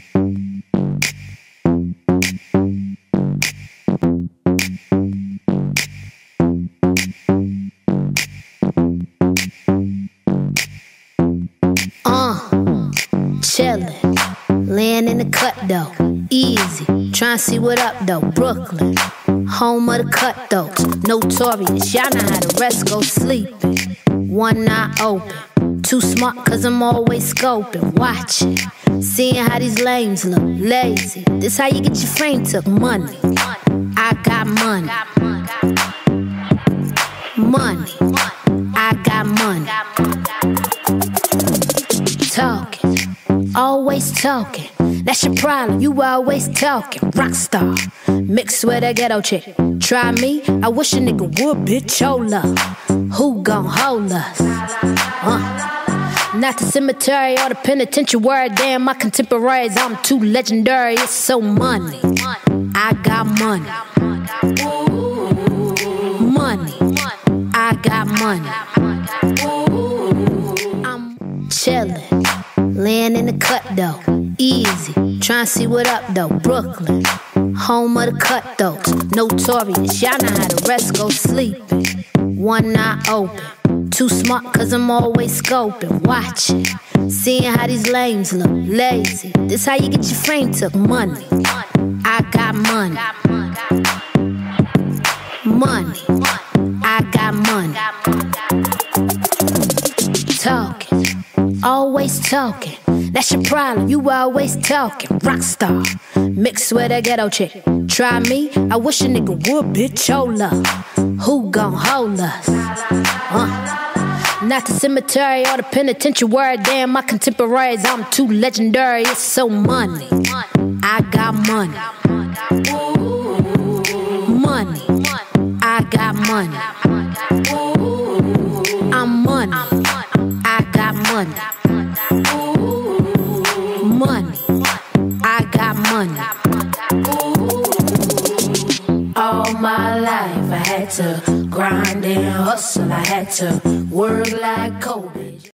Chillin', laying in the cut though, easy. Tryna see what up though, Brooklyn, home of the cutthroats, notorious. Y'all know how the rest go sleeping. One eye open, too smart cause I'm always scoping, watching, seeing how these lames look, lazy. This how you get your frame took, money. I got money, money. I got money. Talking, always talking. That's your problem, you always talking. Rockstar, mixed with a ghetto chick. Try me, I wish a nigga would, bitch, hold up. Who gon' hold us? Not the cemetery or the penitentiary. Damn, my contemporaries, I'm too legendary. It's so money. I got money. Money. I got money. I'm chillin', laying in the cut though, easy. Tryna see what up though, Brooklyn, home of the cutthroats, notorious. Y'all know how the rest go sleeping. One eye open, too smart cause I'm always scoping, watching, seeing how these lames look, lazy. This how you get your frame took, money. I got money. Money. I got money. Talking, always talking. That's your problem, you always talking. Rockstar, mixed with a ghetto chick. Try me, I wish a nigga would, bitch, hold up. Who gon' hold us? Not the cemetery or the penitentiary. Damn, my contemporaries, I'm too legendary. It's so money. I got money. Money. I got money. I'm money. I got money. Money. I got money. All my life I had to grind and hustle. I had to work like Kobe.